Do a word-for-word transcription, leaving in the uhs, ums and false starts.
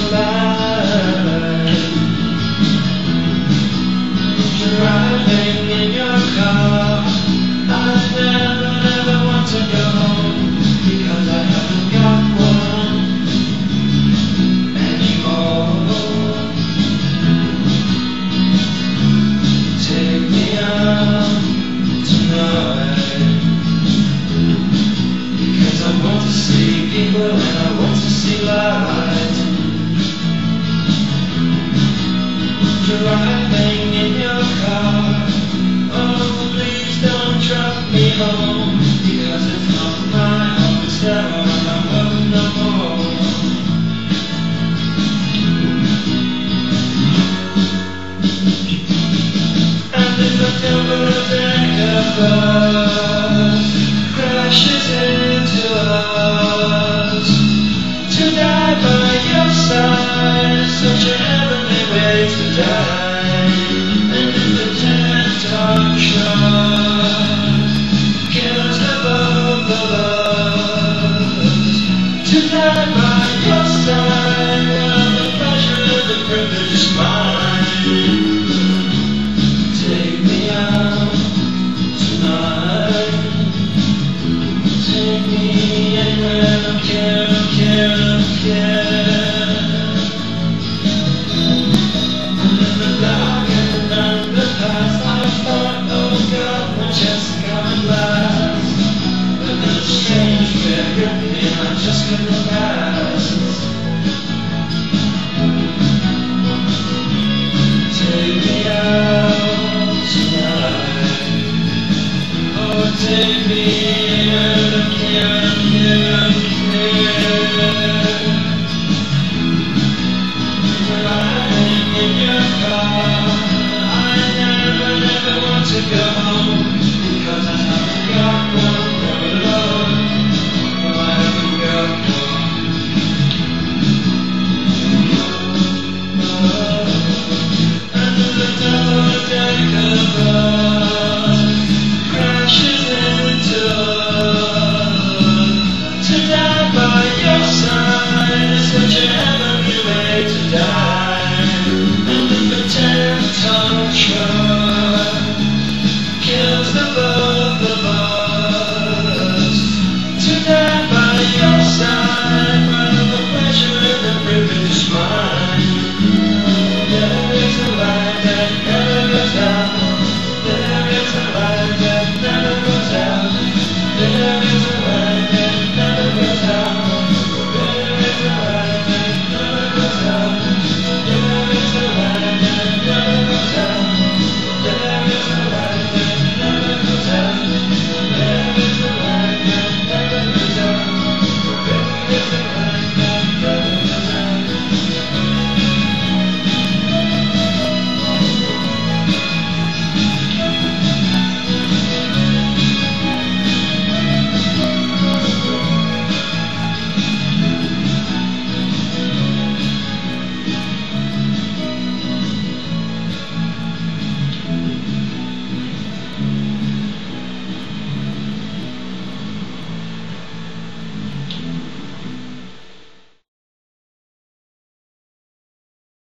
life. Driving in your car, I never, never want to go home, because I haven't got one anymore. Take me out tonight, because I want to see people and I want to see light. Driving in your car, oh please don't drop me home, because it's not my home, it's never my home no more. And if the double-decker bus crashes into us, to die by your side is such a heavenly way to die. And if the TED-Talk trust kills the both of us, to die by your side, well, the pleasure and the privilege is mine. Take me out tonight, take me anywhere, I don't care, I don't care, I don't care. And in the dark and the underpass, I thought, oh God, my chest coming last. But then a strange fear gripped me and I just couldn't pass.